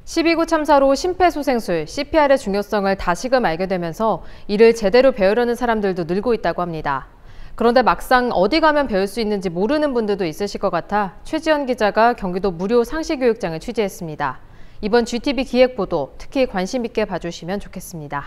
12구 참사로 심폐소생술, CPR의 중요성을 다시금 알게 되면서 이를 제대로 배우려는 사람들도 늘고 있다고 합니다. 그런데 막상 어디 가면 배울 수 있는지 모르는 분들도 있으실 것 같아 최지연 기자가 경기도 무료 상시교육장을 취재했습니다. 이번 GTV 기획보도 특히 관심 있게 봐주시면 좋겠습니다.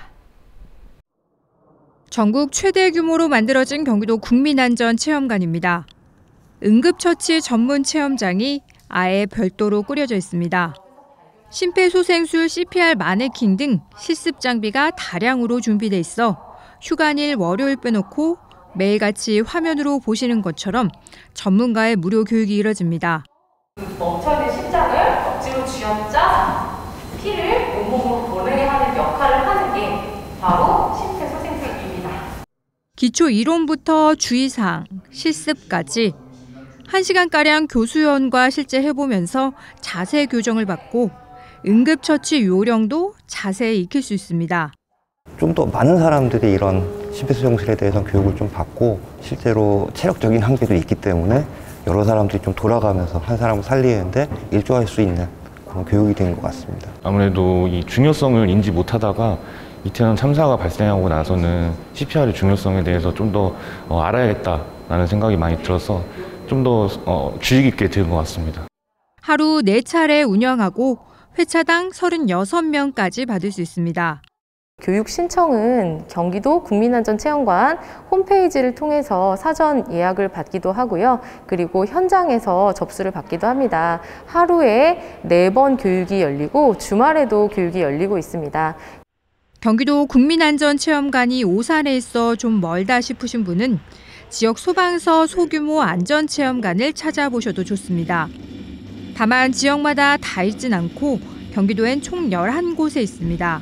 전국 최대 규모로 만들어진 경기도 국민안전체험관입니다. 응급처치 전문 체험장이 아예 별도로 꾸려져 있습니다. 심폐소생술, CPR 마네킹 등 실습 장비가 다량으로 준비돼 있어 휴관일 월요일 빼놓고 매일같이 화면으로 보시는 것처럼 전문가의 무료 교육이 이뤄집니다. 멈춰있는 심장을 억지로 쥐어짜 피를 온몸으로 보내게 하는 역할을 하는 게 바로 심폐소생술입니다. 기초 이론부터 주의사항, 실습까지 1시간가량 교수연과 실제 해보면서 자세 교정을 받고 응급처치 요령도 자세히 익힐 수 있습니다. 좀 더 많은 사람들이 이런 심폐소생술에 대해서 교육을 좀 받고 실제로 체력적인 한계도 있기 때문에 여러 사람들이 좀 돌아가면서 한 사람을 살리는데 일조할 수 있는 그런 교육이 된 것 같습니다. 아무래도 이 중요성을 인지 못하다가 이태원 참사가 발생하고 나서는 CPR의 중요성에 대해서 좀 더 알아야겠다라는 생각이 많이 들어서 좀 더 주의 깊게 들은 것 같습니다. 하루 4차례 운영하고 회차당 36명까지 받을 수 있습니다. 교육 신청은 경기도 국민안전체험관 홈페이지를 통해서 사전 예약을 받기도 하고요. 그리고 현장에서 접수를 받기도 합니다. 하루에 4번 교육이 열리고 주말에도 교육이 열리고 있습니다. 경기도 국민안전체험관이 오산에 있어 좀 멀다 싶으신 분은 지역 소방서 소규모 안전체험관을 찾아보셔도 좋습니다. 다만 지역마다 다 있진 않고 경기도엔 총 11곳에 있습니다.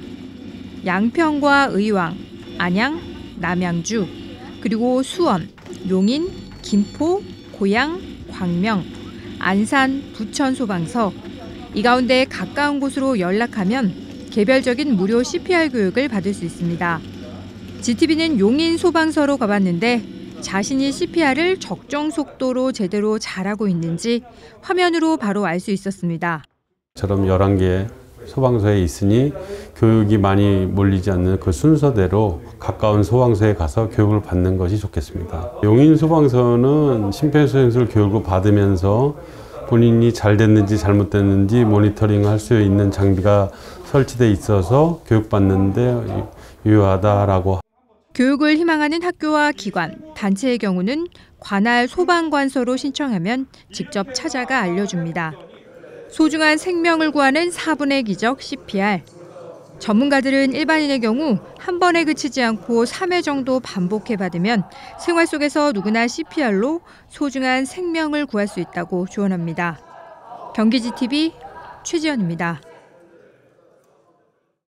양평과 의왕, 안양, 남양주, 그리고 수원, 용인, 김포, 고양, 광명, 안산, 부천 소방서, 이 가운데 가까운 곳으로 연락하면 개별적인 무료 CPR 교육을 받을 수 있습니다. GTV는 용인 소방서로 가봤는데 자신이 CPR을 적정 속도로 제대로 잘하고 있는지 화면으로 바로 알 수 있었습니다. 처럼 11개의 소방서에 있으니 교육이 많이 몰리지 않는 그 순서대로 가까운 소방서에 가서 교육을 받는 것이 좋겠습니다. 용인 소방서는 심폐소생술 교육을 받으면서 본인이 잘 됐는지 잘못됐는지 모니터링할 수 있는 장비가 설치돼 있어서 교육받는데 유효하다라고. 교육을 희망하는 학교와 기관, 단체의 경우는 관할 소방관서로 신청하면 직접 찾아가 알려줍니다. 소중한 생명을 구하는 4분의 기적 CPR. 전문가들은 일반인의 경우 한 번에 그치지 않고 3회 정도 반복해 받으면 생활 속에서 누구나 CPR로 소중한 생명을 구할 수 있다고 조언합니다. 경기 GTV 최지연입니다.